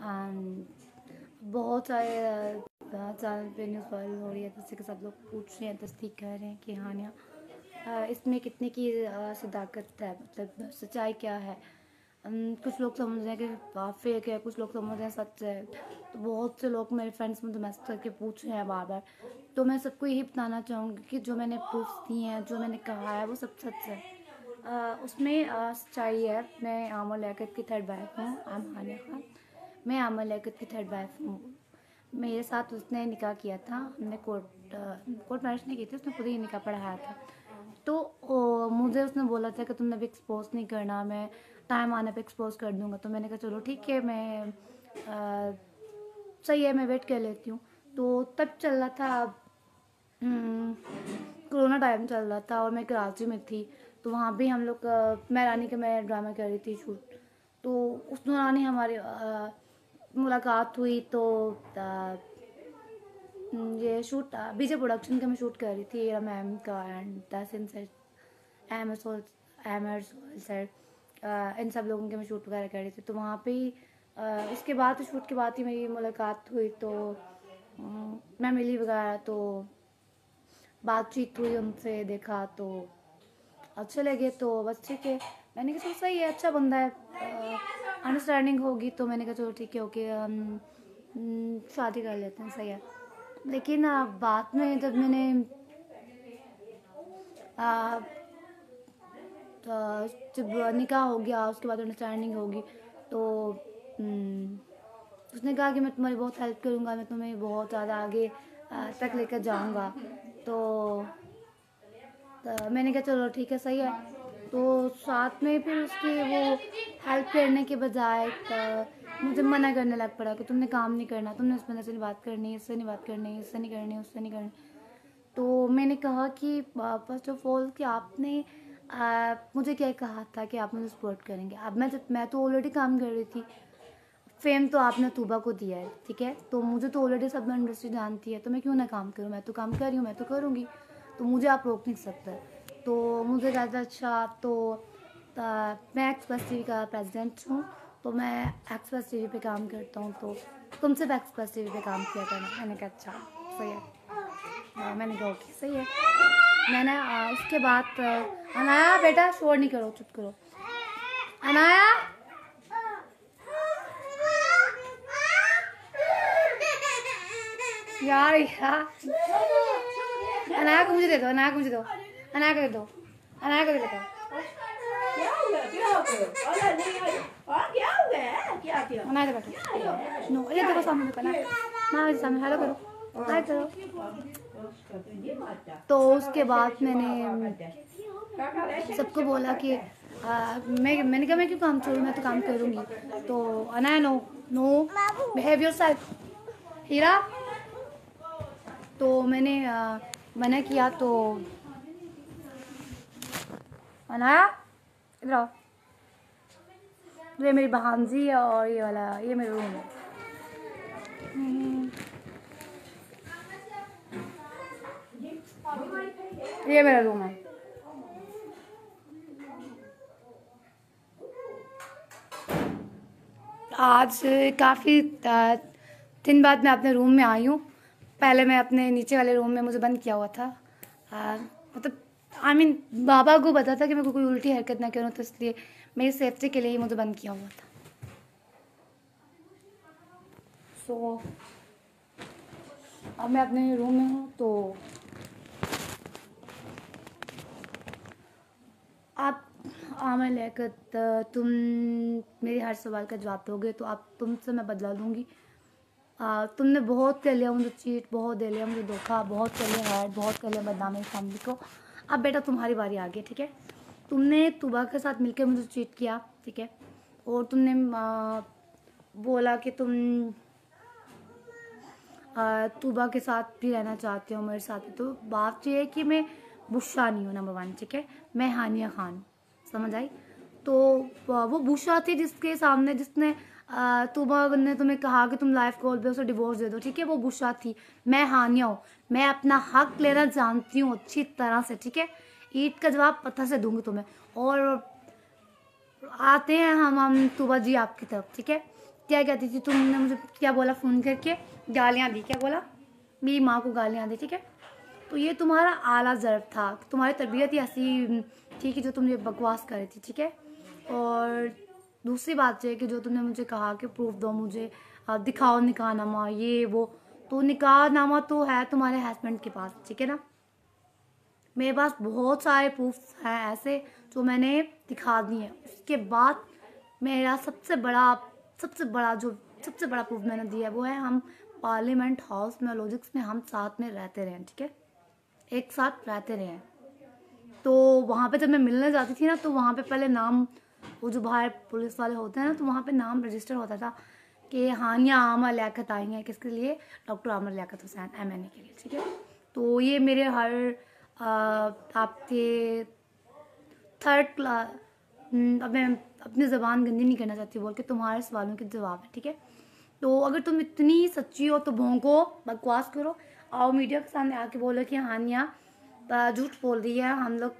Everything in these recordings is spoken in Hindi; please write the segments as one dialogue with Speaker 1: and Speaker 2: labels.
Speaker 1: बहुत सारे चैनल पे न्यूज़ वायरल हो रही है, जैसे कि सब लोग पूछ रहे हैं, तस्दीक कर रहे हैं कि हानिया इसमें कितने की सदाकत है, मतलब सच्चाई क्या है। कुछ लोग समझ रहे हैं कि फेक है, कुछ लोग समझ रहे हैं सच है। तो बहुत से लोग मेरे फ्रेंड्स मुझे मैसेज करके पूछ रहे हैं बार बार। तो मैं सबको यही बताना चाहूँगी कि जो मैंने प्रूफ दिए हैं, जो मैंने कहा है, वो सब सच है। उसमें सच्चाई है। मैं आमर लियाकत की थर्ड वाइफ हूँ। आम हानिया खान। मैं आमर लियाकत की थर्ड वाइफ हूँ। मेरे साथ उसने निकाह किया था। हमने कोर्ट मैरिज नहीं की थी, उसने खुद ही निकाह पढ़ाया था। तो मुझे उसने बोला था कि तुमने अभी एक्सपोज नहीं करना, मैं टाइम आने पे एक्सपोज कर दूंगा। तो मैंने कहा चलो ठीक है, मैं सही है, मैं वेट कर लेती हूँ। तो तब चल रहा था, कोरोना टाइम चल रहा था और मैं कराची में थी। तो वहाँ भी हम लोग मैं रानी का मैं ड्रामा कर रही थी शूट। तो उस दौरान ही हमारी मुलाकात हुई। तो ये शूट बीजे प्रोडक्शन का मैं शूट कर रही थी, मैम का एंड तहसीन सर, एमर सर, इन सब लोगों के मैं शूट वगैरह कर रही थी। तो वहाँ पे ही उसके बाद शूट के बाद ही मेरी मुलाकात हुई। तो मैं मिली वगैरह, तो बातचीत हुई उनसे, देखा तो अच्छे लगे। तो बस ठीक है, मैंने कहा चलो सही है, अच्छा बंदा है, अंडरस्टैंडिंग होगी। तो मैंने कहा चलो ठीक है, ओके, शादी कर लेते हैं, सही है। लेकिन बाद में जब मैंने जब निकाह हो गया, उसके बाद अंडरस्टैंडिंग होगी, तो उसने कहा कि मैं तुम्हारी बहुत हेल्प करूँगा, मैं तुम्हें बहुत ज़्यादा आगे तक लेकर जाऊँगा। तो मैंने कहा चलो ठीक है, सही है। तो साथ में फिर उसकी वो हेल्प करने के बजाय मुझे मना करने लग पड़ा कि तुमने काम नहीं करना, तुमने उस बंदे से नहीं बात करनी, इससे नहीं बात करनी, इससे नहीं करनी, उससे नहीं करनी। तो मैंने कहा कि फर्स्ट ऑफ ऑल कि आपने मुझे क्या कहा था कि आप मुझे सपोर्ट करेंगे। अब मैं तो ऑलरेडी काम कर रही थी, फेम तो आपने तूबा को दिया है, ठीक है। तो मुझे तो ऑलरेडी सब इंडस्ट्री जानती है, तो मैं क्यों ना काम करूँ, मैं तो काम कर रही हूँ, मैं तो करूँगी। तो मुझे आप रोक नहीं सकते। तो मुझे ज़्यादा अच्छा, तो मैं एक्सप्रेस टीवी का प्रेसिडेंट हूँ, तो मैं एक्सप्रेस टीवी पे काम करता हूँ। तो तुम सिर्फ एक्सप्रेस टीवी पे काम किया करना। मैंने कहा अच्छा, सही है। मैंने कहा ओके, सही है। मैंने उसके बाद अनाया बेटा शोर नहीं करो, चुप करो। अनाया यार अनाया को मुझे दे दो, अनाया को मुझे दो, अनाया को दे दो, अनाया को दे दो। अनाया दे बैठो, नो ये देखो सामने, देखो ना, माँ सामने हेलो करो, हाय करो। तो उसके बाद मैंने सबको बोला कि मैंने कहा मैं क्यों काम छोड़ूँ, मैं तो काम करूँगी। तो Anaya no no behave yourself Heera. तो मैंने मना किया। तो अनाया इधर आओ, ये मेरी भांजी है और ये वाला ये मेरा रूम है। ये मेरा रूम है। आज काफ़ी दिन बाद मैं अपने रूम में आई हूँ। पहले मैं अपने नीचे वाले रूम में मुझे बंद किया हुआ था। मतलब बाबा को पता था कि मैं कोई उल्टी हरकत ना करूँ, तो इसलिए मेरी सेफ्टी के लिए ही मुझे बंद किया हुआ था। सो अब मैं अपने रूम में हूँ। तो आप आमर लियाकत, तुम मेरे हर सवाल का जवाब दोगे तो आप तुमसे मैं बदला लूँगी। तुमने बहुत कर लिया मुझे चीट, बहुत दे लिया मुझे धोखा, बहुत कर लिया हार्ड, बहुत कर लिया बदनामी फैमिली को। अब बेटा तुम्हारी बारी आ गई, ठीक है। तुमने तुबा के साथ मिलकर मुझे चीट किया, ठीक है। और तुमने बोला कि तुम तुबा के साथ भी रहना चाहते हो मेरे साथ। तो बात ये है कि मैं बुशरा नहीं हूँ, नंबर 1, ठीक है। मैं हानिया खान, समझ आई। तो वो बुशरा थी जिसके सामने जिसने तुबा ने तुम्हें कहा कि तुम लाइफ कॉल पे उसे डिवोर्स दे दो, ठीक है। वो बुशरा थी, मैं हानिया हूँ। मैं अपना हक लेना जानती हूँ अच्छी तरह से, ठीक है। ईद का जवाब पता से दूंगी तुम्हें। और आते हैं हम तुबा जी आपकी तरफ, ठीक है। क्या कहती थी, तुमने मुझे क्या बोला फ़ोन करके, गालियाँ दी, क्या बोला, मेरी माँ को गालियाँ दी, ठीक है। तो ये तुम्हारा आला ज़र्फ था, तुम्हारी तबीयत ही ऐसी थी कि जो तुम ये बकवास कर रही थी, ठीक है। और दूसरी बात ये कि जो तुमने मुझे कहा कि प्रूफ दो मुझे, दिखाओ निकाहनामा, ये वो, तो निकाहनामा तो है तुम्हारे हस्बैंड के पास, ठीक है ना। मेरे पास बहुत सारे प्रूफ हैं ऐसे जो मैंने दिखा दिए हैं। उसके बाद मेरा सबसे बड़ा प्रूफ मैंने दिया है वो है, हम पार्लियामेंट हाउस में लॉजिक्स में हम साथ में रहते रहे, ठीक है, एक साथ रहते रहे। तो वहाँ पे जब मैं मिलने जाती थी ना, तो वहाँ पे पहले नाम, वो जो बाहर पुलिस वाले होते हैं ना, तो वहाँ पे नाम रजिस्टर होता था कि हानिया आमर लियाकत आई हैं, किसके लिए, डॉक्टर आमर लियाकत हुसैन MNA के लिए, ठीक है। तो ये मेरे हर आपके थर्ड क्लास, अब मैं अपनी ज़बान गंदी नहीं करना चाहती बोल के, तुम्हारे सवालों के जवाब है, ठीक है। तो अगर तुम इतनी सच्ची हो तो भोंको, बकवास करो, आओ मीडिया के सामने आके बोलो कि हानिया झूठ बोल रही है,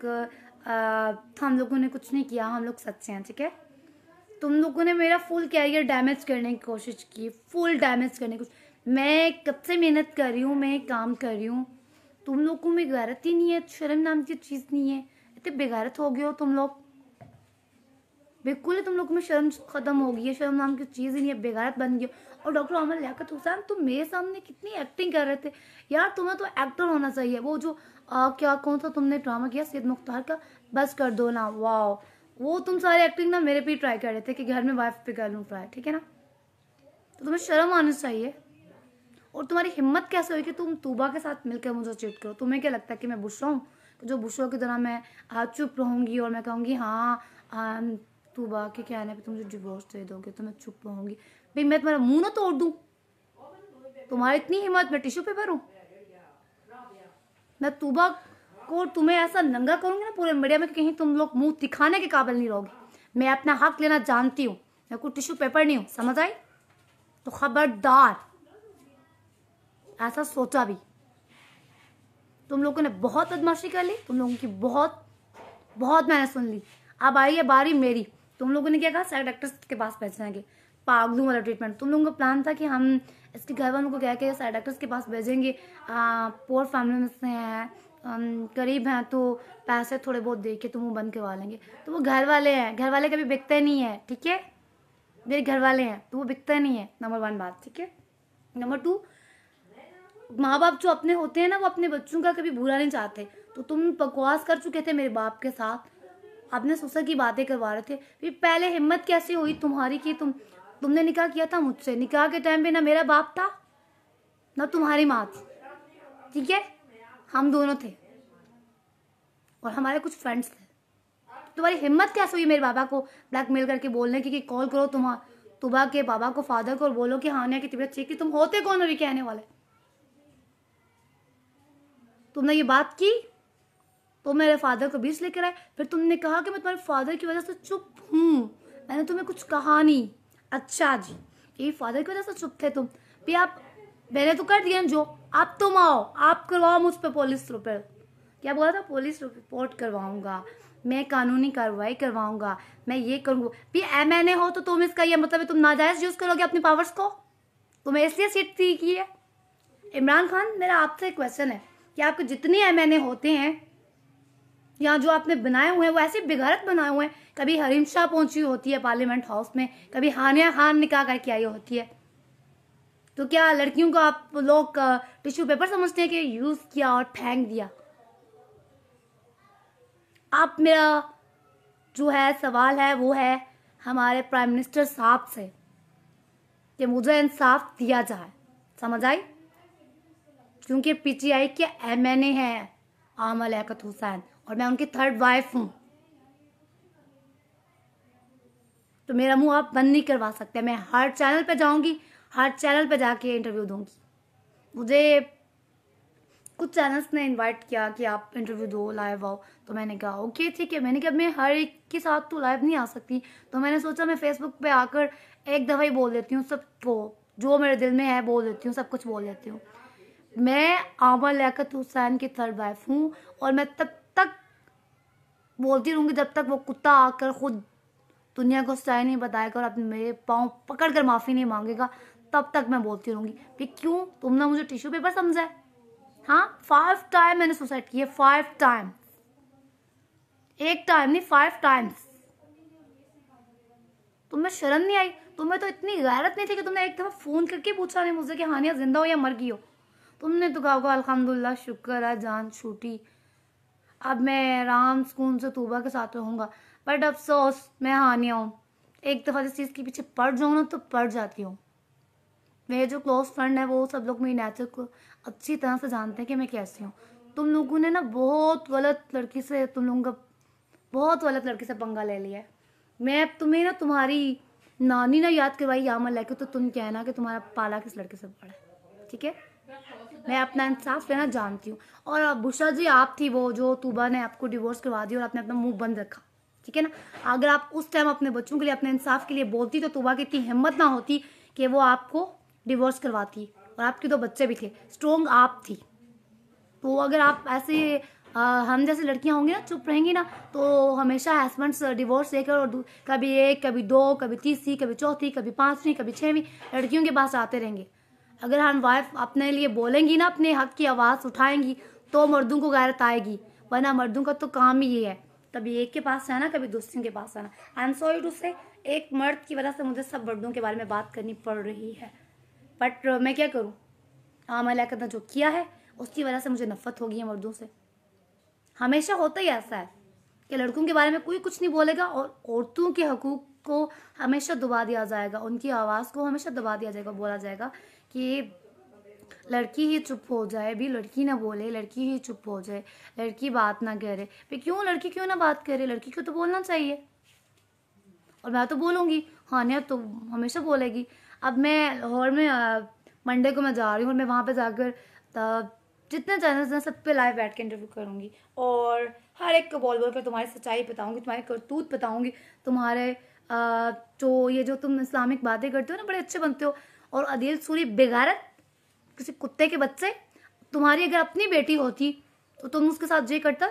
Speaker 1: हम लोगों ने कुछ नहीं किया, हम लोग सच्चे हैं, ठीक है। तुम लोगों ने मेरा फुल कैरियर डैमेज करने की कोशिश की, फुल डैमेज करने की कोशिश। मैं कब से मेहनत कर रही हूँ, मैं काम कर रही हूँ, तुम लोगों में गैरत ही नहीं है, शर्म नाम की चीज़ नहीं है, इतने बेगैरत हो गए हो तुम लोग, बिल्कुल ही तुम लोगों में शर्म खत्म हो गई है, शर्म नाम की चीज़ ही नहीं है, बेगैरत बन गई। और डॉक्टर आमर लियाकत हुसैन, तुम मेरे सामने कितनी एक्टिंग कर रहे थे यार, तुम्हें तो एक्टर होना चाहिए। वो जो क्या कौन सा तुमने ड्रामा किया सैयद मुख्तार का, बस कर दो ना, वाह, वो तुम सारे एक्टिंग ना मेरे पे ट्राई कर रहे थे कि घर में वाइफ पे कर लूँ ट्राई, ठीक है ना। तो तुम्हें शर्म आनी चाहिए। और तुम्हारी हिम्मत कैसे हुई कि तुम तूबा के साथ मिलकर मुझे चीट करो। तुम्हें क्या लगता है कि मैं बुशरा हूँ, जो बुशरा की तरह मैं चुप रहूँगी और मैं कहूँगी हाँ तूबा के कहने पे तुम मुझे डिवोर्स दे दोगे तो मैं चुप रहूँगी। भाई मैं तुम्हारा मुंह ना तोड़ दूँ, तुम्हारी इतनी हिम्मत, मैं टिश्यू पेपर हूँ। मैं तूबा को तुम्हें ऐसा नंगा करूँगी ना पूरे मीडिया में, कहीं तुम लोग मुंह दिखाने के काबिल नहीं रहोगे। मैं अपना हक लेना जानती हूँ, मैं कोई टिश्यू पेपर नहीं हूँ, समझ आई। तो खबरदार ऐसा सोचा भी। तुम लोगों ने बहुत बदमाशी कर ली, तुम लोगों की बहुत मैंने सुन ली। अब आई है बारी मेरी। तुम लोगों ने क्या कहा, साइड डॉक्टर्स के पास भेजेंगे, पागलू वाला ट्रीटमेंट। तुम लोगों का प्लान था कि हम इसके घर वालों को कह के साइड डॉक्टर्स के पास भेजेंगे, पोर फैमिली में से हैं, गरीब हैं, तो पैसे थोड़े बहुत दे के तुम बंद करवा लेंगे। तो वो घर वाले हैं, घर वाले कभी बिकते नहीं है, ठीक है, मेरे घर वाले हैं तो वो बिकते नहीं है, नंबर 1 बात, ठीक है। नंबर 2, माँ बाप जो अपने होते हैं ना, वो अपने बच्चों का कभी बुरा नहीं चाहते। तो तुम बकवास कर चुके थे मेरे बाप के साथ, आपने ससुर की बातें करवा रहे थे। फिर पहले हिम्मत कैसी हुई तुम्हारी कि तुमने निकाह किया था मुझसे। निकाह के टाइम पे ना मेरा बाप था ना तुम्हारी माँ थी, ठीक है, हम दोनों थे और हमारे कुछ फ्रेंड्स थे। तुम्हारी हिम्मत कैसे हुई मेरे बाबा को ब्लैकमेल करके बोलने की कि कॉल करो तुबा के बाबा को, फादर को, और बोलो कि हानिया की तबीयत ठीक है। तुम होते कौन अभी कहने वाले, तुमने ये बात की तो मेरे फादर को बीच लेकर आए। फिर तुमने कहा कि मैं तुम्हारे फादर की वजह से चुप हूँ, मैंने तुम्हें कुछ कहा नहीं। अच्छा जी, ये फादर की वजह से चुप थे तुम भी। आप, मैंने तो कर दिया जो, आप तुम आओ, आप करवाओ मुझ पर पुलिस रिपोर्ट। क्या बोला था, पुलिस रिपोर्ट करवाऊंगा, मैं कानूनी कार्रवाई करवाऊंगा, मैं ये करूँगा भी। MNA हो तो तुम, इसका ये मतलब है तुम नाजायज यूज करोगे अपनी पावर्स को, तुम्हें इसलिए सीट दी की है। इमरान खान, मेरा आपसे एक क्वेश्चन है कि आपके जितने MNA होते हैं यहाँ जो आपने बनाए हुए हैं वो ऐसे बेगैरत बनाए हुए हैं। कभी हरीम शाह पहुंची होती है पार्लियामेंट हाउस में, कभी हानिया खान निकाह करके आई होती है। तो क्या लड़कियों को आप लोग टिश्यू पेपर समझते हैं कि यूज किया और फेंक दिया। आप, मेरा जो है सवाल है वो है हमारे प्राइम मिनिस्टर साहब से कि मुझे इंसाफ दिया जाए, समझ आई। क्योंकि PTI के MNA हैं आमर लियाकत हुसैन और मैं उनकी 3rd वाइफ हूं, तो मेरा मुंह आप बंद नहीं करवा सकते। मैं हर चैनल पे जाऊंगी, हर चैनल पे जाके इंटरव्यू दूंगी। मुझे कुछ चैनल्स ने इनवाइट किया कि आप इंटरव्यू दो, लाइव आओ, तो मैंने कहा ओके ठीक है। मैंने कहा मैं हर एक के साथ तो लाइव नहीं आ सकती, तो मैंने सोचा मैं फेसबुक पे आकर एक दफ़ा ही बोल देती हूँ, सबको जो मेरे दिल में है बोल देती हूँ, सब कुछ बोल देती हूँ। मैं आमर लियाकत हुसैन की 3rd वाइफ हूँ और मैं तब तक बोलती रहूँगी जब तक वो कुत्ता आकर खुद दुनिया को सच्चाई नहीं बताएगा और अपने मेरे पाँव पकड़ कर माफ़ी नहीं मांगेगा, तब तक मैं बोलती रहूँगी कि क्यों तुमने मुझे टिश्यू पेपर समझा है? हाँ, 5 टाइम मैंने सुसाइड किया, 5 टाइम, 1 टाइम नहीं, 5 टाइम्स। तुम्हें शर्म नहीं आई? तुम्हें तो इतनी गैरत नहीं थी कि तुमने एक दफा फोन करके पूछा नहीं मुझसे कि हानिया जिंदा हो या मर गई हो? तुमने तो कहा होगा अल्हम्दुलिल्लाह, शुक्र है जान छूटी, अब मैं आराम सुकून से तूबा के साथ रहूंगा। बट अफसोस, मैं हानिया हूँ, एक दफा जिस चीज़ के पीछे पड़ जाऊँ ना तो पड़ जाती हूँ। मेरे जो क्लोज फ्रेंड है वो सब लोग मेरी नेचर को अच्छी तरह से जानते हैं कि मैं कैसी हूँ। तुम लोगों ने ना बहुत गलत लड़की से, तुम लोगों का बहुत गलत लड़की से पंगा ले लिया है। मैं तुम्हें ना तुम्हारी नानी ना याद करवाई यहाँ लेके, तो तुम कहना कि तुम्हारा पाला किस लड़के से पड़ा है, ठीक है? मैं अपना इंसाफ लेना जानती हूँ। और बुशरा जी, आप थी वो जो तूबा ने आपको डिवोर्स करवा दिया और आपने अपना मुंह बंद रखा, ठीक है ना? अगर आप उस टाइम अपने बच्चों के लिए, अपने इंसाफ के लिए बोलती तो तूबा की इतनी हिम्मत ना होती कि वो आपको डिवोर्स करवाती। और आपके 2 बच्चे भी थे, स्ट्रोंग आप थी। तो अगर आप ऐसे हम जैसी लड़कियां होंगी ना, चुप रहेंगी ना, तो हमेशा हस्बैंड्स डिवोर्स देकर और कभी 1, कभी 2, कभी तीसरी, कभी चौथी, कभी 5वीं, कभी 6वीं लड़कियों के पास आते रहेंगे। अगर हम वाइफ अपने लिए बोलेंगी ना, अपने हक की आवाज़ उठाएंगी, तो मर्दों को गैरत आएगी। वरना मर्दों का तो काम ही ये है, कभी एक के पास आना, कभी दूसरे के पास आना। आई एम सॉरी टू से, एक मर्द की वजह से मुझे सब मर्दों के बारे में बात करनी पड़ रही है। बट मैं क्या करूँ, मैंने जो किया है उसकी वजह से मुझे नफरत हो गई है मर्दों से। हमेशा होता ही ऐसा है कि लड़कों के बारे में कोई कुछ नहीं बोलेगा और औरतों के हकूक को हमेशा दबा दिया जाएगा, उनकी आवाज़ को हमेशा दबा दिया जाएगा। बोला जाएगा कि लड़की ही चुप हो जाए, भी लड़की ना बोले, लड़की ही चुप हो जाए, लड़की बात ना करे। फिर क्यों लड़की क्यों ना बात करे? लड़की को तो बोलना चाहिए। और मैं तो बोलूँगी, हानिया तो हमेशा बोलेगी। अब मैं लाहौर में मंडे को मैं जा रही हूँ और मैं वहाँ पे जाकर जितने चैनल्स हैं सब पे लाइव बैठ के इंटरव्यू करूँगी और हर एक को बोल बोल कर तुम्हारी सच्चाई बताऊँगी, तुम्हारी करतूत बताऊँगी, तुम्हारे जो तुम इस्लामिक बातें करते हो ना, बड़े अच्छे बनते हो। और अदील सूरी बेगैरत, किसी कुत्ते के बच्चे, तुम्हारी अगर अपनी बेटी होती तो तुम उसके साथ ये करता?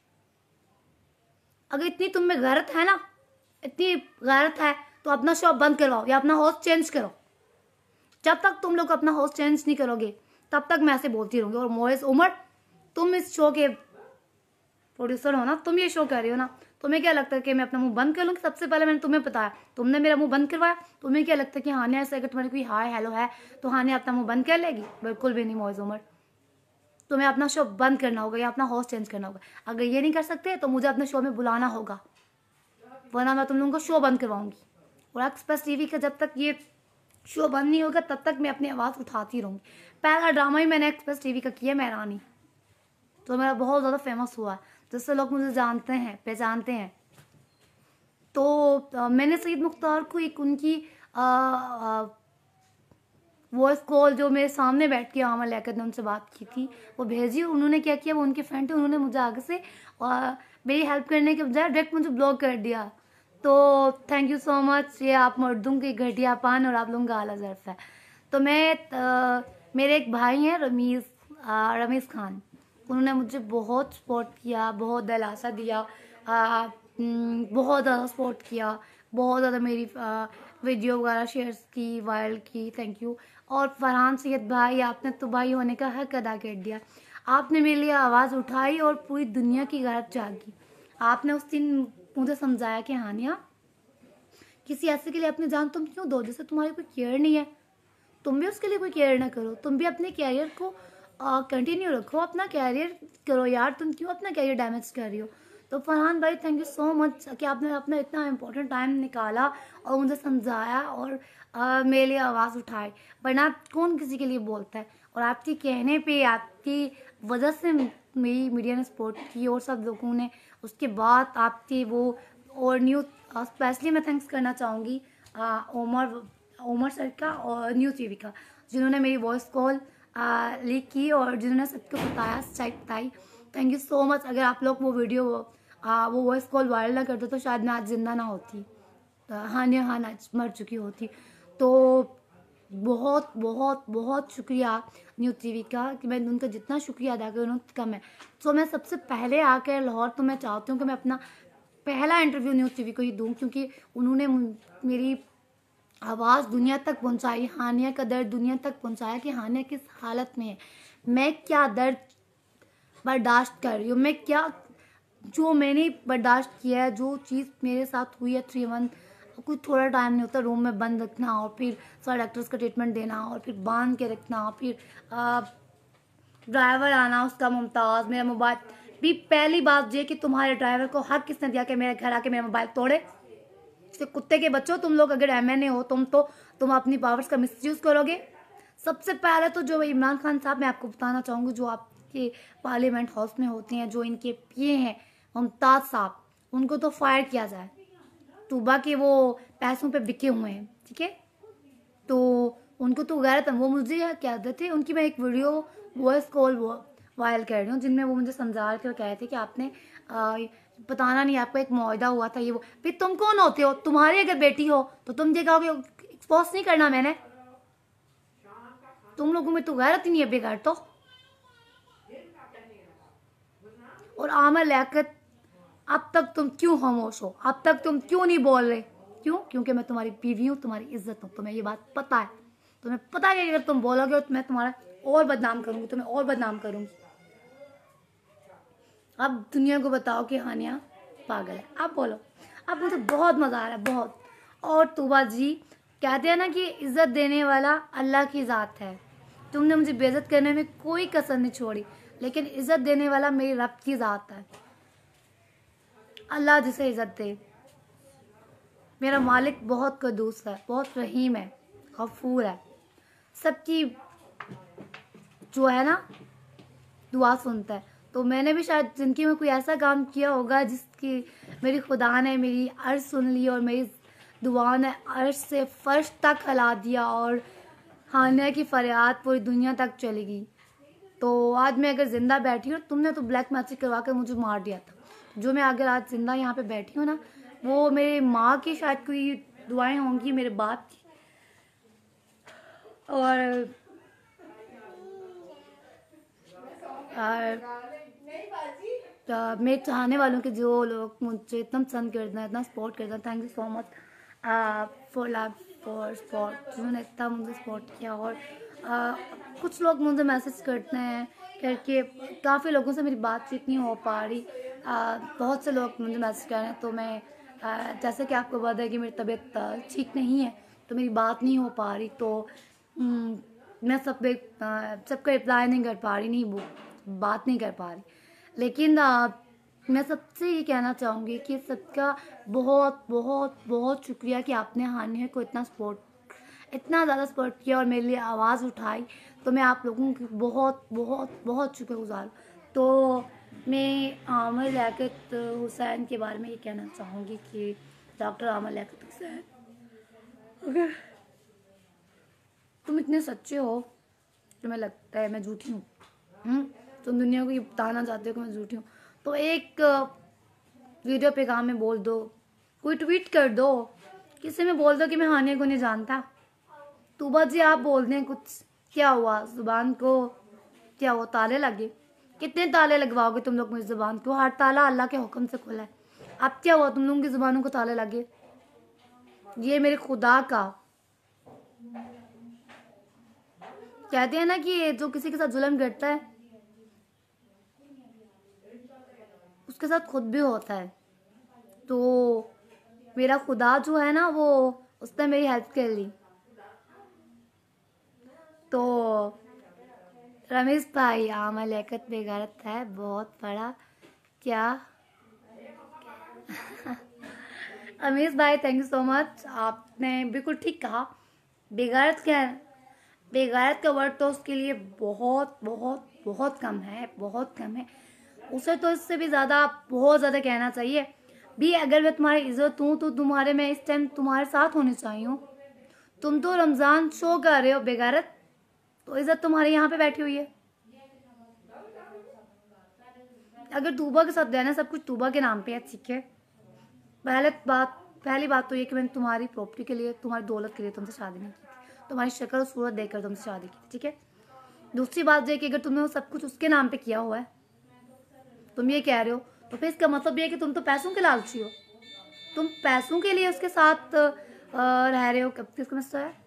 Speaker 1: अगर इतनी तुम में गैरत है ना, इतनी गैरत है, तो अपना शो बंद करवाओ या अपना होस्ट चेंज करो। जब तक तुम लोग अपना होस्ट चेंज नहीं करोगे तब तक मैं ऐसे बोलती रहूंगी। और मोइज उमर, तुम इस शो के प्रोड्यूसर हो ना, तुम ये शो कर रही हो ना, तुम्हें क्या लगता है कि मैं अपना मुंह बंद कर लूँगी? सबसे पहले मैंने तुम्हें बताया, तुमने मेरा मुंह बंद करवाया। तुम्हें क्या लगता है कि हानिया से अगर तुम्हारी कोई हाय हेलो है तो हानिया अपना मुंह बंद कर लेगी? बिल्कुल भी नहीं मोइज उमर। तुम्हें अपना शो बंद करना होगा या अपना होस्ट चेंज करना होगा। अगर ये नहीं कर सकते तो मुझे अपने शो में बुलाना होगा, वरना मैं तुम लोगों को शो बंद करवाऊंगी। और एक्सप्रेस टीवी का जब तक ये शो बंद नहीं होगा तब तक मैं अपनी आवाज़ उठाती रहूँगी। पहला ड्रामा ही मैंने एक्सप्रेस टीवी का किया, मैं रानी, तो मेरा बहुत ज़्यादा फेमस हुआ, जिससे लोग मुझे जानते हैं, पहचानते हैं। तो मैंने सईद मुख्तार को एक उनकी वॉइस कॉल जो मेरे सामने बैठ के आमल लियाकत ने उनसे बात की थी, वो भेजी। उन्होंने क्या किया, वो उनके फ्रेंड थे, उन्होंने मुझे आगे से मेरी हेल्प करने के बजाय डायरेक्ट मुझे ब्लॉक कर दिया। तो थैंक यू सो मच, ये आप मर्दों की घटियापन और आप लोगों का आला ज़र्फ है। तो मेरे एक भाई हैं रमीज़ खान, उन्होंने मुझे बहुत सपोर्ट किया, बहुत दिलासा दिया, बहुत ज़्यादा सपोर्ट किया, बहुत ज़्यादा मेरी वीडियो वगैरह शेयर की, वायरल की, थैंक यू। और फरहान सैयद भाई, आपने तो भाई होने का हक अदा कर दिया। आपने मेरे लिए आवाज़ उठाई और पूरी दुनिया की गैरत जागी। आपने उस दिन मुझे समझाया कि हानिया, किसी ऐसे के लिए अपनी जान तुम क्यों दो जिससे तुम्हारी कोई केयर नहीं है? तुम भी उसके लिए कोई केयर ना करो, तुम भी अपने कैरियर को कंटिन्यू रखो, अपना कैरियर करो यार, तुम क्यों अपना कैरियर डैमेज कर रही हो? तो फरहान भाई, थैंक यू सो मच कि आपने अपना इतना इम्पोर्टेंट टाइम निकाला और मुझे समझाया और मेरे लिए आवाज़ उठाई। वरना कौन किसी के लिए बोलता है? और आपके कहने पे, आपकी वजह से मेरी मीडिया ने सपोर्ट की और सब लोगों ने। उसके बाद आपके वो और न्यूज़, स्पेशली मैं थैंक्स करना चाहूँगी उमर सर का और न्यूज़ टीवी का, जिन्होंने मेरी वॉइस कॉल लीक की और जिन्होंने सबको बताया, सच्चाई बताई। Thank you so much. अगर आप लोग वो वीडियो वो वॉइस कॉल वायरल ना करते तो शायद मैं आज जिंदा ना होती, हानिया खान आज मर चुकी होती। तो बहुत बहुत बहुत शुक्रिया न्यूज़ टीवी का, कि मैं उनका जितना शुक्रिया अदा करूँ उतना कम है। तो मैं सबसे पहले आकर लाहौर, तो मैं चाहती हूँ कि मैं अपना पहला इंटरव्यू न्यूज़ टीवी को ही दूं, क्योंकि उन्होंने मेरी आवाज़ दुनिया तक पहुंचाई, हानिया का दर्द दुनिया तक पहुंचाया कि हानिया किस हालत में है, मैं क्या दर्द बर्दाश्त कर रही हूँ, मैं क्या जो मैंने बर्दाश्त किया है, जो चीज़ मेरे साथ हुई है 3 मंथ, कुछ थोड़ा टाइम नहीं होता, रूम में बंद रखना और फिर सारे डॉक्टर्स का ट्रीटमेंट देना और फिर बांध के रखना, फिर ड्राइवर आना उसका मुमताज़, मेरा मोबाइल भी। पहली बात ये कि तुम्हारे ड्राइवर को हक किसने दिया कि मेरे घर आके मेरा मोबाइल तोड़े? तो कुत्ते के बच्चों, तुम लोग अगर MNA हो तुम अपनी पावर्स का मिसयूज़ करोगे। सबसे पहले तो जो इमरान खान साहब, मैं आपको बताना चाहूँगी, जो आपके पार्लियामेंट हाउस में होते हैं, जो इनके PA हैं मुमताज़ साहब, उनको तो फायर किया जाए। तूबा के वो पैसों पे बिके हुए हैं, ठीक है, तो उनको तो गैरत, वो मुझे क्या थे उनकी, मैं एक वीडियो वॉइस कॉल वायरल कर रही हूँ जिनमें वो मुझे समझा कर कह रहे थे कि आपने बताना नहीं, आपका एक मुआहदा हुआ था ये वो। फिर तुम कौन होते हो? तुम्हारी अगर बेटी हो तो तुम ये कहोगे एक्सपोज नहीं करना मैंने? तुम लोगों में तो गैरत ही नहीं है बेकार तो। और आमर लियाकत, अब तक तुम क्यों खामोश हो? अब तक तुम क्यों नहीं बोल रहे? क्यों? क्योंकि मैं तुम्हारी बीवी हूँ, तुम्हारी इज्जत हूँ, तुम्हें ये बात पता है। तुम्हें पता है कि अगर तुम बोलोगे तो मैं तुम्हारा और बदनाम करूंगी, तुम्हें और बदनाम करूंगी। अब दुनिया को बताओ कि हानिया पागल है। अब बोलो। अब मुझे बहुत मज़ा आ रहा है, बहुत। और तूबा जी कहते हैं ना कि इज्जत देने वाला अल्लाह की ज़ात है। तुमने मुझे बेइज्जत करने में कोई कसर नहीं छोड़ी, लेकिन इज्जत देने वाला मेरी रब की ज़ात है। अल्लाह जिसे इज्जत दे। मेरा मालिक बहुत कदूस है, बहुत रहीम है, गफूर है, सबकी जो है ना दुआ सुनता है। तो मैंने भी शायद ज़िंदगी में कोई ऐसा काम किया होगा जिसकी मेरी खुदा ने मेरी अर्ज़ सुन ली और मेरी दुआ ने अर्श से फर्श तक हिला दिया और हानिया की फरियाद पूरी दुनिया तक चली गई। तो आज मैं अगर ज़िंदा बैठी हूँ, तुमने तो ब्लैक मैजिक करवा कर मुझे मार दिया था। जो मैं अगर आज ज़िंदा यहाँ पे बैठी हूँ ना, वो मेरी माँ की शायद कोई दुआएं होंगी, मेरे बाप की, और मेरे चाहने वालों के जो लोग मुझे इतना पसंद करते हैं, इतना सपोर्ट करते हैं, thank you so much for love, for support, जिन्होंने इतना मुझे सपोर्ट किया। और कुछ लोग मुझे मैसेज करते हैं करके, काफ़ी लोगों से मेरी बातचीत नहीं हो पा रही। बहुत से लोग मुझे मैसेज कर रहे हैं, तो मैं जैसे कि आपको पता है कि मेरी तबीयत ठीक नहीं है, तो मेरी बात नहीं हो पा रही, तो मैं सबका रिप्लाई नहीं कर पा रही, नहीं बात नहीं कर पा रही। लेकिन मैं सबसे ये कहना चाहूँगी कि सबका बहुत बहुत बहुत शुक्रिया कि आपने हानिया को इतना ज़्यादा सपोर्ट किया और मेरे लिए आवाज़ उठाई। तो मैं आप लोगों की बहुत बहुत बहुत शुक्रगुजार हूँ। तो मैं आमर लियाकत हुसैन के बारे में ये कहना चाहूँगी कि डॉक्टर आमर लियाकत हुसैन, अगर तुम इतने सच्चे हो, तुम्हें लगता है मैं झूठी हूँ, तुम दुनिया को ये बताना चाहते हो कि मैं झूठी हूँ, तो एक वीडियो पे काम में बोल दो, कोई ट्वीट कर दो, किसी में बोल दो कि मैं हानिया को नहीं जानता। तूबा जी आप बोल दें कुछ, क्या हुआ जुबान को? क्या हुआ? ताले लगे? कितने ताले लगवाओगे तुम लोग मेरी जुबान को? हर ताला अल्लाह के हुक्म से खुला है। अब क्या हुआ तुम लोगों की जुबानों को ताले लगे? ये मेरे खुदा का, कहते हैं ना कि जो किसी के साथ जुल्म करता है उसके साथ खुद भी होता है। तो मेरा खुदा जो है ना, वो उसने मेरी हेल्प कर ली। तो रमेश भाई, आमर लियाकत बेगैरत है बहुत बड़ा, क्या रमेश भाई थैंक यू सो मच, आपने बिल्कुल ठीक कहा। बेगैरत क्या है? बेगैरत का वर्ड तो उसके लिए बहुत बहुत बहुत कम है, बहुत कम है। उसे तो इससे भी ज़्यादा, बहुत ज़्यादा कहना चाहिए भी। अगर मैं तुम्हारी इज्जत हूँ तो तुम्हारे, मैं इस टाइम तुम्हारे साथ होनी चाहिए हूँ। तुम तो रमज़ान शो कर रहे हो बेगैरत, तो इज्जत तुम्हारे यहाँ पे बैठी हुई है। अगर तूबा के साथ रहना, सब कुछ तूबा के नाम पे है, ठीक है। पहली बात तो ये कि मैंने तुम्हारी प्रॉपर्टी के लिए, तुम्हारी दौलत के लिए तुमसे शादी नहीं की थी, तुम्हारी शक्ल और सूरत देखकर तुमसे शादी की थी, ठीक है। दूसरी बात ये कि अगर तुमने वो सब कुछ उसके नाम पे किया हुआ है, तुम ये कह रहे हो, तो फिर इसका मतलब ये है कि तुम तो पैसों के लालची हो, तुम पैसों के लिए उसके साथ रह रहे हो। कब किसको समझता है?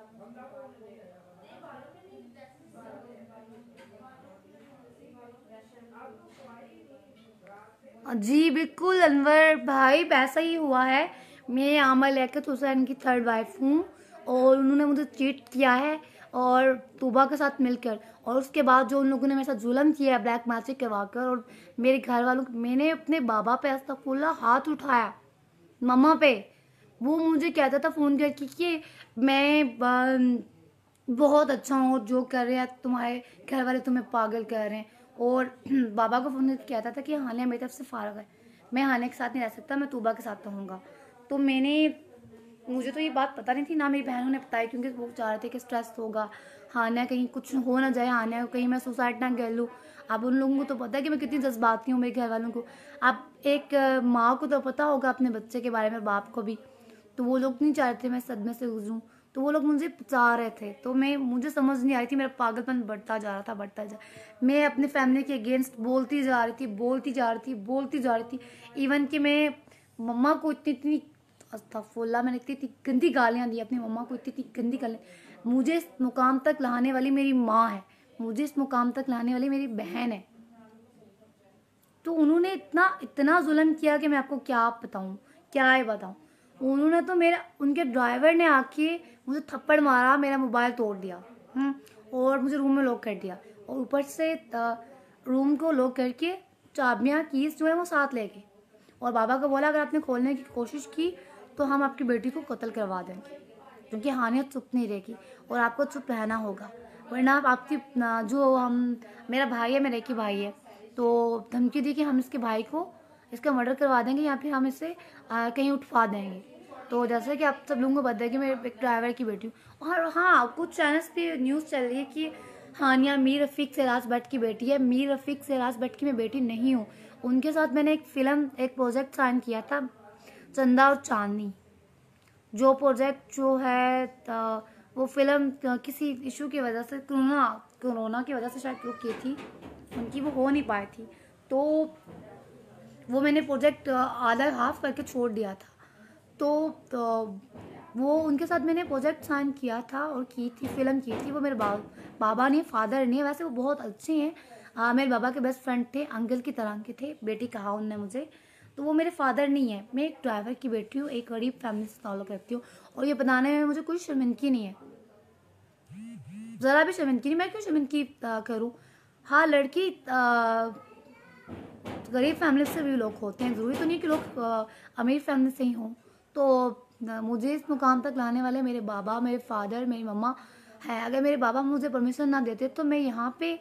Speaker 1: जी बिल्कुल अनवर भाई, वैसा ही हुआ है। मैं आमर लेकर हुसैन की थर्ड वाइफ हूँ और उन्होंने मुझे चीट किया है और तूबा के साथ मिलकर, और उसके बाद जो उन लोगों ने मेरे साथ जुल्म किया है ब्लैक मैजिक करवाकर, और मेरे घर वालों मैंने अपने बाबा पे अस्तगफुरुल्लाह हाथ उठाया, मम्मा पे। वो मुझे कहता था फ़ोन करके कि मैं बहुत अच्छा हूँ, जो कर रहे हैं तुम्हारे घर वाले तुम्हें पागल कर रहे हैं। और बाबा को फ़ोन करके कहता था कि हानिया मेरी तरफ से फारग है, मैं हानिया के साथ नहीं रह सकता, मैं तूबा के साथ रहूँगा। तो मुझे तो ये बात पता नहीं थी, ना मेरी बहनों ने बताई, क्योंकि वो चाह रहे थे कि स्ट्रेस होगा, हानिया कहीं कुछ हो ना जाए, हानिया को कहीं मैं सुसाइड ना कर लूँ। अब उन लोगों को तो पता है कि मैं कितनी जज्बाती हूँ, मेरे घर वालों को। अब एक माँ को तो पता होगा अपने बच्चे के बारे में, बाप को भी। तो वो लोग नहीं चाह रहे थे मैं सदमे से गुजरूं, तो वो लोग मुझे बचा रहे थे। तो मुझे समझ नहीं आ रही थी, मेरा पागलपन बढ़ता जा रहा था, बढ़ता जा। मैं अपने फैमिली के अगेंस्ट बोलती जा रही थी, बोलती जा रही थी, बोलती जा रही थी। इवन कि मैं मम्मा को इतनी इतनी अस्तगफुरुल्लाह, मैंने इतनी इतनी गंदी गालियाँ दी अपनी मम्मा को, इतनी इतनी गंदी गालियाँ। मुझे इस मुकाम तक लाने वाली मेरी माँ है, मुझे इस मुकाम तक लाने वाली मेरी बहन है। तो उन्होंने इतना इतना जुल्म किया कि मैं आपको क्या बताऊँ, क्या ही बताऊँ। उन्होंने तो मेरा उनके ड्राइवर ने आके मुझे थप्पड़ मारा, मेरा मोबाइल तोड़ दिया, और मुझे रूम में लॉक कर दिया, और ऊपर से रूम को लॉक करके चाबियाँ कीज जो है वो साथ ले गए, और बाबा को बोला अगर आपने खोलने की कोशिश की तो हम आपकी बेटी को कत्ल करवा देंगे, क्योंकि हानिया चुप नहीं रहेगी और आपको चुप रहना होगा, वरना आप आपकी जो हम मेरा भाई है, मेरा एक ही भाई है, तो धमकी दी कि हम इसके भाई को इसका मर्डर करवा देंगे या फिर हम इसे कहीं उठवा देंगे। तो जैसे कि आप सब लोगों को पता है कि मैं एक ड्राइवर की बेटी हूँ, और हाँ कुछ चैनल्स पे न्यूज़ चल रही है कि हानिया मीर रफ़ीक सिराज भट्ट की बेटी है। मीर रफ़ीक सिराज भट्ट की मैं बेटी नहीं हूँ। उनके साथ मैंने एक प्रोजेक्ट साइन किया था, चंदा और चांदनी। जो प्रोजेक्ट जो है वो फिल्म किसी इशू की वजह से, कोरोना की वजह से शायद रुक की थी, उनकी वो हो नहीं पाई थी। तो वो मैंने प्रोजेक्ट आधा हाफ करके छोड़ दिया था। तो वो उनके साथ मैंने प्रोजेक्ट साइन किया था और की थी, फिल्म की थी। वो मेरे बाबा नहीं, फादर नहीं है, वैसे वो बहुत अच्छे हैं। मेरे बाबा के बेस्ट फ्रेंड थे, अंकल की तरह के थे, बेटी कहा उनने मुझे। तो वो मेरे फादर नहीं है, मैं एक ड्राइवर की बेटी हूँ, एक गरीब फैमिली से ताल्लुक़ रखती हूँ, और ये बताने में मुझे कोई शर्मिंदगी नहीं है, ज़रा भी शर्मिंदगी नहीं। मैं क्यों शर्मिंदगी करूँ? हाँ, लड़की गरीब फैमिली से भी लोग होते हैं, ज़रूरी तो नहीं कि लोग अमीर फैमिली से ही हों। तो मुझे इस मुकाम तक लाने वाले मेरे बाबा, मेरे फादर, मेरी मम्मा है। अगर मेरे बाबा मुझे परमिशन ना देते तो मैं यहाँ पे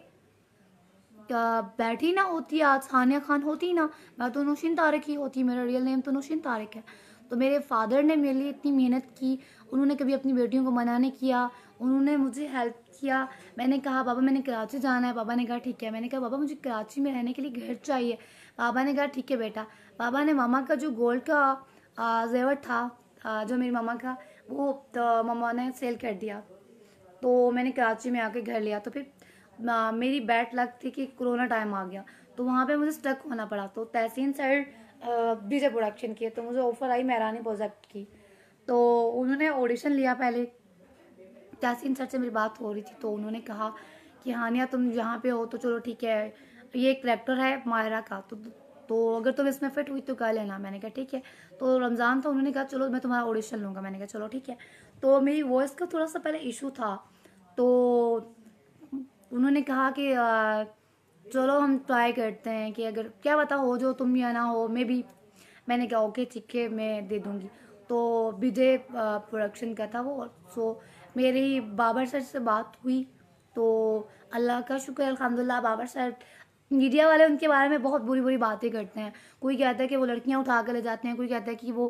Speaker 1: बैठी ना होती, आज हानिया खान होती ना, मैं तो नौशीन तारिक ही होती, मेरा रियल नेम तो नौशीन तारिक है। तो मेरे फादर ने मेरे लिए इतनी मेहनत की, उन्होंने कभी अपनी बेटियों को मना नहीं किया, उन्होंने मुझे हेल्प किया। मैंने कहा बाबा मैंने कराची जाना है, पापा ने कहा ठीक है। मैंने कहा पापा मुझे कराची में रहने के लिए घर चाहिए, पापा ने कहा ठीक है बेटा। पापा ने मामा का जो गोल्ड का जेवर था, जो मेरी मामा का, वो तो मामा ने सेल कर दिया। तो मैंने कराची में आके घर लिया। तो फिर मेरी बैड लक थी कि कोरोना टाइम आ गया, तो वहाँ पे मुझे स्टक होना पड़ा। तो तहसीन सर डीजे प्रोडक्शन की, तो मुझे ऑफर आई मेहरानी प्रोजेक्ट की। तो उन्होंने ऑडिशन लिया पहले, तहसीन सर से मेरी बात हो रही थी, तो उन्होंने कहा कि हानिया तुम यहाँ पे हो तो चलो ठीक है, ये एक करेक्टर है मायरा का, तो अगर तुम इसमें फिट हुई तो कर लेना। मैंने कहा ठीक है। तो रमज़ान था, उन्होंने कहा चलो मैं तुम्हारा ऑडिशन लूँगा। मैंने कहा चलो ठीक है। तो मेरी वॉइस का थोड़ा सा पहले इशू था, तो उन्होंने कहा कि चलो हम ट्राई करते हैं कि अगर क्या पता हो जो तुम या ना हो, मे भी। मैंने कहा ओके ठीक है मैं दे दूँगी। तो विजय प्रोडक्शन का था वो। सो मेरी बाबर सर से बात हुई, तो अल्लाह का शुक्र अल्हम्दुलिल्लाह, बाबर सर, मीडिया वाले उनके बारे में बहुत बुरी बुरी बातें करते हैं। कोई कहता है कि वो लड़कियां उठा कर ले जाते हैं, कोई कहता है कि वो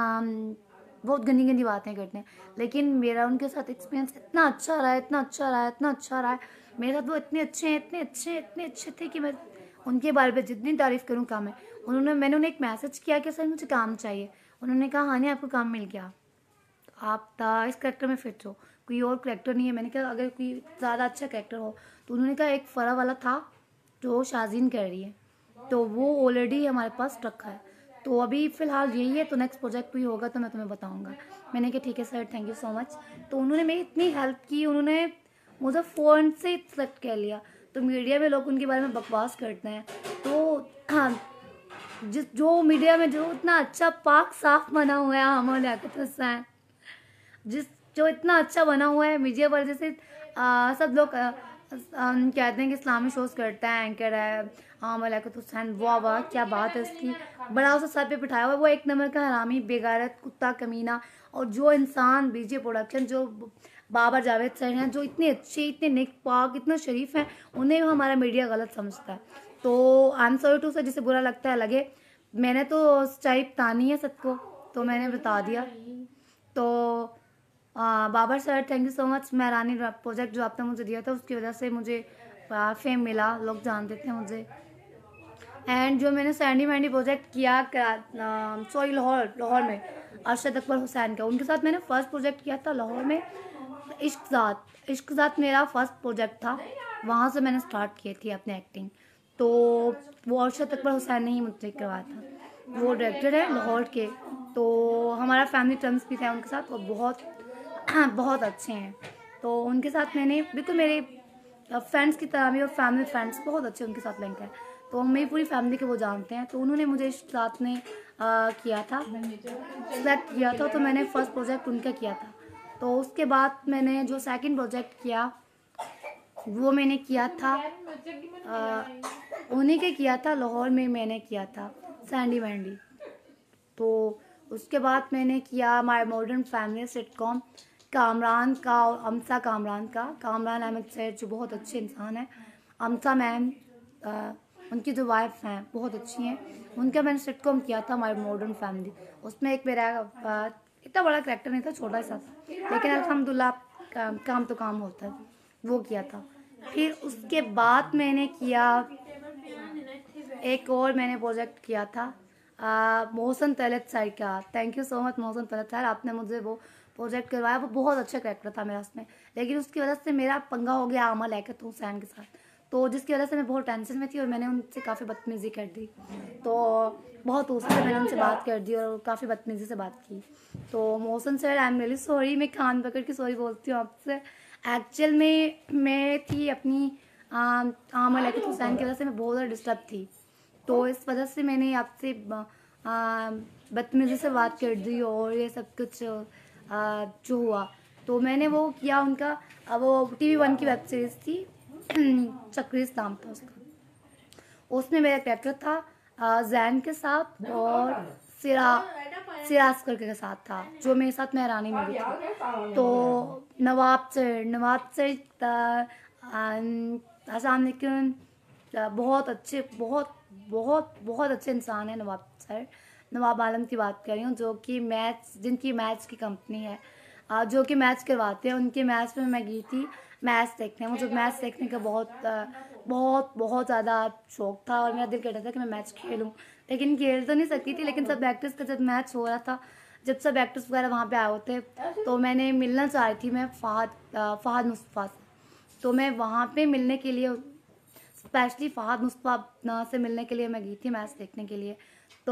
Speaker 1: बहुत गंदी गंदी बातें करते हैं। लेकिन मेरा उनके साथ एक्सपीरियंस इतना अच्छा रहा है, इतना अच्छा रहा है, इतना अच्छा रहा है। मेरे साथ वो इतने अच्छे हैं, इतने अच्छे, इतने अच्छे थे कि मैं उनके बारे में जितनी तारीफ़ करूँ कम है। मैंने उन्हें एक मैसेज किया कि सर मुझे काम चाहिए। उन्होंने कहा हानिया आपको काम मिल गया, आप इस करेक्टर में फिट हो, कोई और करेक्टर नहीं है। मैंने कहा अगर कोई ज़्यादा अच्छा करेक्टर हो, तो उन्होंने कहा एक फ़रा वाला था जो शाजीन कर रही है। तो वो ऑलरेडी हमारे पास रखा है। तो अभी फ़िलहाल यही है, तो नेक्स्ट प्रोजेक्ट भी होगा तो मैं तुम्हें बताऊंगा। मैंने कहा ठीक है sir, thank you so much. तो उन्होंने मेरी इतनी हेल्प की, उन्होंने मुझे फ़ोन से सेलेक्ट कर लिया। तो मीडिया में लोग उनके बारे में बकवास करते हैं, तो हाँ, जिस जो मीडिया में जो इतना अच्छा पाक साफ बना हुआ है हमारे लियाकत हुसैन, जिस जो इतना अच्छा बना हुआ है मीडिया पर, जैसे सब लोग कहते हैं कि इस्लामी शोज़ करता है, एंकर है लियाकत हुसैन, वाह वाह क्या बात है उसकी, बड़ा उसे सर पे बिठाया हुआ है। वो एक नंबर का हरामी, बेगैरत, कुत्ता, कमीना। और जो इंसान बीजे प्रोडक्शन, जो बाबर जावेद सर हैं, जो इतने अच्छे, इतने नेक पाक, इतना शरीफ हैं, उन्हें हमारा मीडिया गलत समझता है। तो I am sorry to sir, जिसे बुरा लगता है लगे, मैंने तो सच्चाई बतानी है सबको, तो मैंने बता दिया। तो Babar sir thank you so much. Maharani project जो आपने मुझे दिया था, उसकी वजह से मुझे फेम मिला, लोग जानते थे मुझे। एंड जो मैंने सैंडी मैंडी प्रोजेक्ट किया लाहौर में अरशद अकबर हुसैन का, उनके साथ मैंने फर्स्ट प्रोजेक्ट किया था लाहौर में, इश्क ज़ात मेरा फर्स्ट प्रोजेक्ट था। वहाँ से मैंने स्टार्ट की थी अपनी एक्टिंग। तो वो अरशद अकबर हुसैन ने ही मुझसे करवाया था, वो डायरेक्टर है लाहौर के। तो हमारा फैमिली टर्म्स भी था उनके साथ, वो बहुत बहुत अच्छे हैं। तो उनके साथ मैंने बिल्कुल मेरे फ्रेंड्स की तरह भी, और फैमिली फ्रेंड्स बहुत अच्छे उनके साथ लिंक है। तो मेरी पूरी फैमिली के वो जानते हैं। तो उन्होंने मुझे साथ में किया था, सेलेक्ट किया था, तो मैंने फर्स्ट प्रोजेक्ट उनका किया था। तो उसके बाद मैंने जो सेकंड प्रोजेक्ट किया, वो मैंने किया था उन्हीं के किया था, लाहौर में मैंने किया था सैंडी वैंडी। तो उसके बाद मैंने किया my modern family sitcom, Kamran का और अमसा कामरान का। कामरान अहमद सैद जो बहुत अच्छे इंसान हैं, अमसा मैम उनकी जो वाइफ हैं बहुत अच्छी हैं, उनका मैंने सिटकॉम किया था माय मॉडर्न फैमिली। उसमें एक मेरा इतना बड़ा करैक्टर नहीं था, छोटा सा, लेकिन अल्हम्दुलिल्लाह काम तो काम होता है, वो किया था। फिर उसके बाद मैंने किया एक और, मैंने प्रोजेक्ट किया था मोहसन तलत सर का। Thank you so much Mohsin Talat sir, आपने मुझे वो प्रोजेक्ट करवाया। वो बहुत अच्छा कैरेक्टर था मेरा उसमें, लेकिन उसकी वजह से मेरा पंगा हो गया आमा लियाकत हुसैन के साथ, तो जिसकी वजह से मैं बहुत टेंशन में थी और मैंने उनसे काफ़ी बदतमीज़ी कर दी। तो बहुत उससे मैंने उनसे बात कर दी और काफ़ी बदतमीज़ी से बात की। तो Mohsin sir I am really sorry, मैं कान पकड़ के सॉरी बोलती हूँ आपसे। एक्चुअल में मैं थी अपनी आमा लियाकत हुसैन की वजह से मैं बहुत ज़्यादा डिस्टर्ब थी, तो इस वजह से मैंने आपसे बदतमीज़ी से बात कर दी और ये सब कुछ जो हुआ। तो मैंने वो किया उनका, वो TV1 की वेब सीरीज़ थी चक्रीस नाम था उसका। उसमें मेरा कैरेक्टर था जैन के साथ और सिराज करके के साथ था, जो मेरे साथ महरानी में भी थी। तो नवाब सर अस्सलाम वालेकुम, बहुत अच्छे, बहुत बहुत बहुत अच्छे इंसान है नवाब सर। नवाब आलम की बात कर रही हूँ, जो कि जिनकी मैच की कंपनी है, जो कि मैच करवाते हैं। उनके मैच में मैं गई थी मैच देखने। मुझे मैच देखने का बहुत बहुत ज़्यादा शौक था और मेरा दिल कहता था कि मैं मैच खेलूं, लेकिन खेल तो नहीं सकती थी। लेकिन सब एक्टर्स का जब मैच हो रहा था, जब सब एक्टर्स वगैरह वहाँ पे आए होते, तो मैंने मिलना चाह रही थी मैं फ़हद मुस्तफ़ा से। तो मैं वहाँ पे मिलने के लिए, स्पेशली फ़हद मुस्तफ़ा से मिलने के लिए मैं गई थी मैच देखने के लिए। तो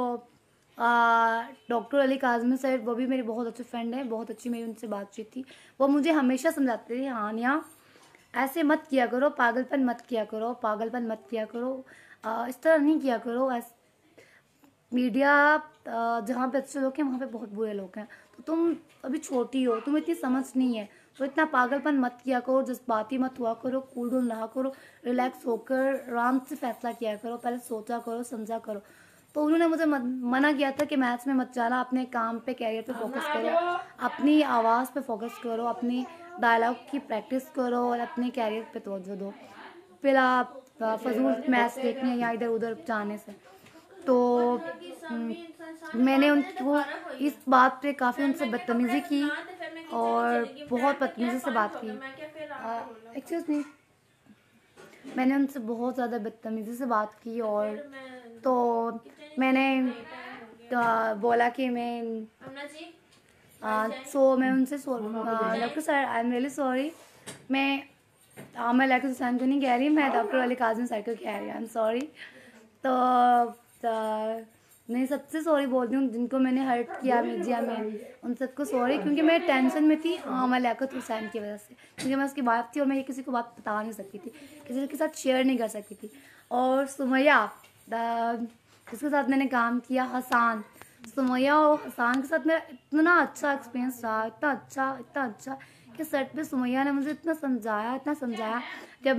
Speaker 1: डॉक्टर अली काज़मी सर, वो भी मेरी बहुत अच्छे फ्रेंड हैं, बहुत अच्छी मेरी उनसे बातचीत थी। वो मुझे हमेशा समझाते थे, हानिया ऐसे मत किया करो, पागलपन मत किया करो, इस तरह नहीं किया करो। मीडिया जहाँ पे अच्छे लोग हैं वहाँ पे बहुत बुरे लोग हैं, तो तुम अभी छोटी हो, तुम्हें इतनी समझ नहीं है, तो इतना पागलपन मत किया करो, जज्बाती मत हुआ करो, कूल डाउन रहा करो, रिलैक्स होकर आराम से फैसला किया करो, पहले सोचा करो, समझा करो। तो उन्होंने मुझे मना किया था कि मैथ्स में मत जाना, अपने काम पे, कैरियर पे फोकस करो, अपनी आवाज़ पे फोकस करो, अपनी डायलॉग की प्रैक्टिस करो और अपने कैरियर पे तवज्जो दो, फिर आप फजूल मैथ्स देखने या इधर उधर जाने से। तो मैंने उनको इस बात पे काफ़ी उनसे बदतमीज़ी की और बहुत बदतमीज़ी से बात की। एक्सक्यूज़ मी, मैंने उनसे बहुत ज़्यादा बदतमीज़ी से बात की। और तो मैंने बोला कि मैं मैं उनसे doctor sir I am really sorry, मैं लियाकत हुसैन को नहीं कह रही, मैं डॉक्टर अली काज़मी सर को कह रही हूँ, आई एम सॉरी। तो मैं सबसे सॉरी बोलती हूँ जिनको मैंने हर्ट किया मीडिया में, उन सबको सॉरी, क्योंकि मैं टेंशन में थी आमा लियाकत हुसैन की वजह से, क्योंकि मैं उसकी बात थी और मैं ये किसी को बात बता नहीं सकती थी, किसी के साथ शेयर नहीं कर सकती थी। और सुमैया जिसके साथ मैंने काम किया, हसान, सुमैया और हसान के साथ मेरा इतना अच्छा एक्सपीरियंस रहा, इतना अच्छा कि सच में सुमैया ने मुझे इतना समझाया। जब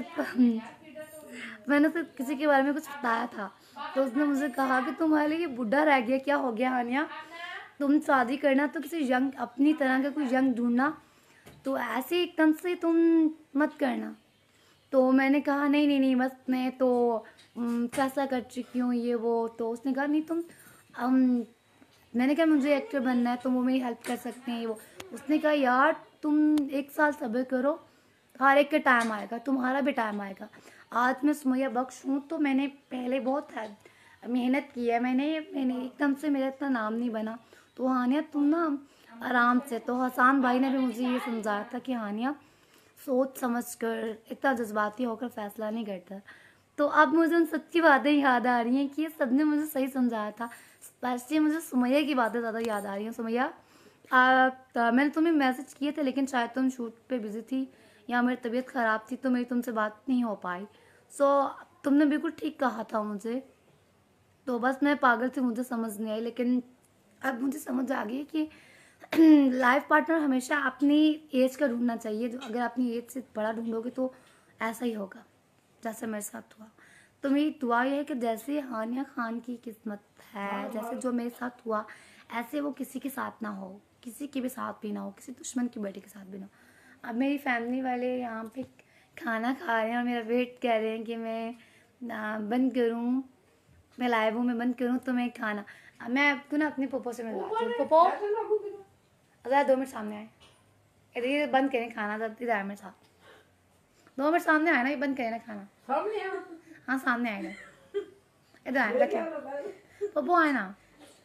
Speaker 1: मैंने उसे किसी के बारे में कुछ बताया था तो उसने मुझे कहा कि तुम्हारे लिए ये बुढ़ा रह गया, क्या हो गया हानिया, तुम शादी करना तो किसी यंग, अपनी तरह का कोई यंग ढूंढना, तो ऐसे एकदम से तुम मत करना। तो मैंने कहा नहीं बस मैं तो फैसला कर चुकी हूँ ये वो। तो उसने कहा नहीं तुम मैंने कहा मुझे एक्टर बनना है तो वो मेरी हेल्प कर सकते हैं ये वो। उसने कहा यार तुम 1 साल सब्र करो, हर एक का टाइम आएगा, तुम्हारा भी टाइम आएगा। आज मैं सुमैया बख्श हूँ तो मैंने पहले बहुत मेहनत की है, मैंने एकदम से मेरा इतना नाम नहीं बना। तो हानिया तुम ना आराम से, तो हसान भाई ने भी मुझे ये समझाया था कि हानिया सोच समझ कर, इतना जज्बाती होकर फैसला नहीं करता। तो अब मुझे उन सच्ची बातें याद आ रही हैं कि ये सब ने मुझे सही समझाया था। स्पेशली मुझे सुमैया की बातें ज़्यादा याद आ रही हैं। सुमैया मैंने तुम्हें मैसेज किए थे लेकिन शायद तुम शूट पे बिजी थी या मेरी तबीयत ख़राब थी तो मेरी तुमसे बात नहीं हो पाई। तुमने बिल्कुल ठीक कहा था मुझे, तो बस मैं पागल थी, मुझे समझ नहीं आई। लेकिन अब मुझे समझ आ गई कि लाइफ पार्टनर हमेशा अपनी एज का ढूंढना चाहिए। जो अगर अपनी एज से बड़ा ढूंढोगे तो ऐसा ही होगा जैसे मेरे साथ हुआ। तो मेरी दुआ यह है कि जैसे हानिया खान की किस्मत है, जैसे जो मेरे साथ हुआ, ऐसे वो किसी के साथ ना हो, किसी के भी साथ भी ना हो, किसी दुश्मन की बेटी के साथ भी ना हो। अब मेरी फैमिली वाले यहाँ पे खाना खा रहे हैं और मेरा वेट कर रहे हैं कि मैं बंद करूँ, मैं लाइव हूँ, मैं बंद करूँ तो मैं खाना। मैं आपको ना अपनी पप्पो से मिलवाती हूँ। पप्पो अगर 2 मिनट सामने आए, इधर ये बंद करें खाना, इधर आए मेरे साथ, 2 मिनट सामने आए ना, ये बंद करें ना खाना। हाँ सामने आएगा, इधर आए क्या पप्पो, आए ना।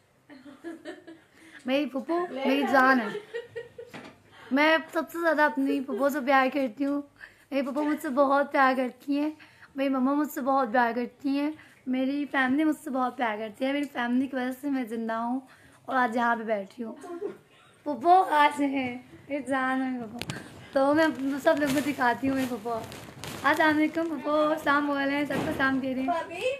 Speaker 1: मेरी पप्पो मेरी जान है, मैं सबसे ज़्यादा अपनी पप्पो से प्यार करती हूँ। मेरी पप्पो मुझसे बहुत प्यार करती हैं, मेरी मम्मा मुझसे बहुत प्यार करती हैं, मेरी फैमिली मुझसे बहुत प्यार करती है। मेरी फैमिली की वजह से मैं जिंदा हूँ और आज यहाँ पे बैठी हूँ। पप्पो आज है, मेरी जान है पप्पो। तो मैं सब लोग को दिखाती हूँ मेरी पप्पो। अस्सलाम वालेकुम पप्पो, शाम बोल रहे हैं, सबको शाम कह रही हैं,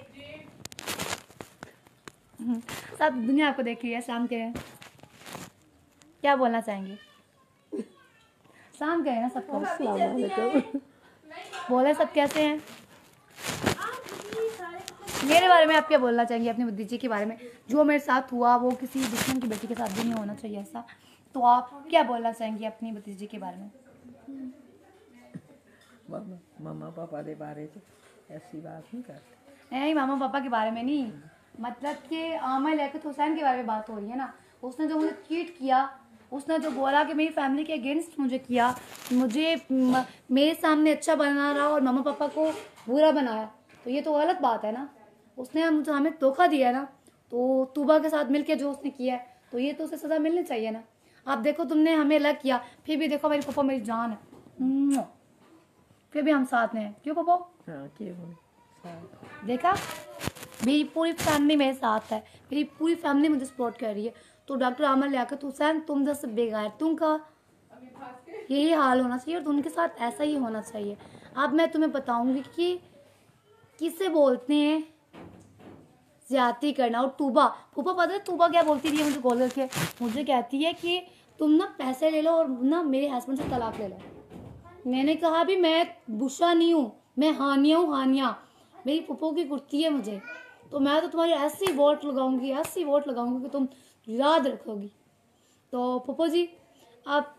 Speaker 1: सब दुनिया आपको देख रही है, शाम कह रहे हैं। क्या बोलना चाहेंगे? शाम कह रहे हैं ना सबको, बोले सब कैसे हैं? मेरे बारे में आप क्या बोलना चाहेंगे, अपने भतीजे के बारे में? जो मेरे साथ हुआ वो किसी दुश्मन की बेटी के साथ भी नहीं होना चाहिए ऐसा। तो आप क्या बोलना चाहेंगे अपनी भतीजे के बारे में?
Speaker 2: मामा पापा के बारे में ऐसी बात नहीं करते।
Speaker 1: नहीं, मामा पापा के बारे में नहीं, मतलब कि आमा लियाकत हुसैन के बारे में बात हो रही है ना। उसने जो मुझे चीट किया, उसने जो बोला कि मेरी फैमिली के अगेंस्ट मुझे किया, मुझे मेरे सामने अच्छा बना रहा और मामा पापा को बुरा बनाया, तो ये तो गलत बात है ना। उसने हमें धोखा दिया ना, तो तूबा के साथ मिलके जो उसने किया है तो ये तो उसे सज़ा मिलनी चाहिए ना। आप देखो तुमने हमें अलग किया, फिर भी देखो मेरी पापा मेरी जान है, फिर भी हम साथ में हैं। क्यों पापा?
Speaker 2: हाँ क्यों?
Speaker 1: देखा, मेरी पूरी फैमिली मेरे साथ है, मेरी पूरी फैमिली मुझे सपोर्ट कर रही है। तो डॉक्टर आमा लियाकत हुसैन तुम जैसे बेगार तुम का यही हाल होना चाहिए और उनके साथ ऐसा ही होना चाहिए। अब मैं तुम्हें बताऊंगी कि किसे बोलते हैं ज्यादती करना। और तूबा फूफा, पता है तूबा क्या बोलती थी मुझे कॉल करके? मुझे कहती है कि तुम ना पैसे ले लो और ना मेरे हस्बैंड से तलाक ले लो। मैंने कहा भी मैं बुशा नहीं हूँ, मैं हानिया हूँ, हानिया मेरी फूफो की कुर्ती है मुझे, तो मैं तो तुम्हारी ऐसी वोट लगाऊंगी कि तुम याद रखोगी। तो फूफो जी आप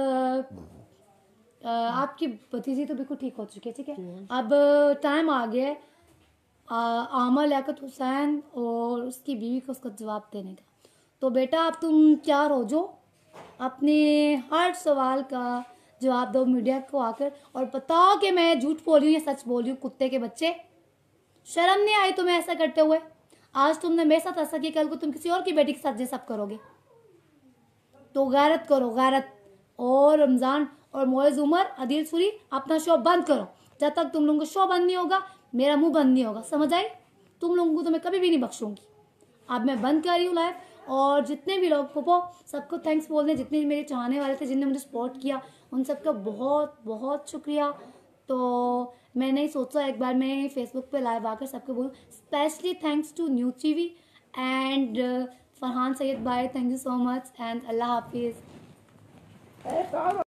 Speaker 1: आपकी भतीजी तो बिल्कुल ठीक हो चुकी है, ठीक है। अब टाइम आ गया है आमा लियाकत हुसैन और उसकी बीवी को उसका जवाब देने का। तो बेटा अब तुम तैयार हो जो, अपने हर सवाल का जवाब दो मीडिया को आकर और बताओ कि मैं झूठ बोल रही हूँ या सच बोल रही हूँ। कुत्ते के बच्चे, शर्म नहीं आई तुम्हें ऐसा करते हुए? आज तुमने मेरे साथ ऐसा किया, कल को तुम किसी और की बेटी के साथ ये सब करोगे। तो गैरत करो, गैरत। और रमज़ान और मोइज़ उमर, अदील सूरी, अपना शो बंद करो। जब तक तुम लोगों का शो बंद नहीं होगा मेरा मुंह बंद नहीं होगा, समझ आई? तुम लोगों को तो मैं कभी भी नहीं बख्शूंगी। अब मैं बंद कर रही हूँ लाइव, और जितने भी लोग पोपो सबको थैंक्स बोल दें, जितने मेरे चाहने वाले थे जिनने मुझे सपोर्ट किया उन सबका बहुत बहुत शुक्रिया। तो मैं नहीं सोचा एक बार मैं फेसबुक पे लाइव आकर सबको बोलूँ। Specially thanks to new TV and Farhan Syed भाई, thank you so much and Allah हाफिज़।